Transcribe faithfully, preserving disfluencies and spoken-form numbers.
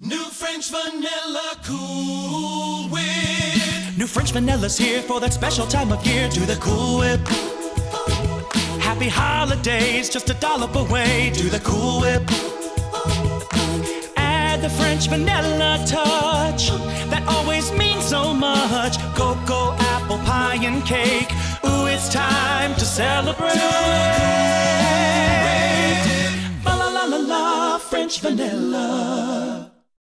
New French vanilla Cool Whip. New French vanilla's here for that special time of year. Do the Cool Whip. Happy holidays, just a dollop away. Do the Cool Whip. Add the French vanilla touch that always means so much. Cocoa, apple pie, and cake. Ooh, it's time to celebrate. La la la la la, French vanilla.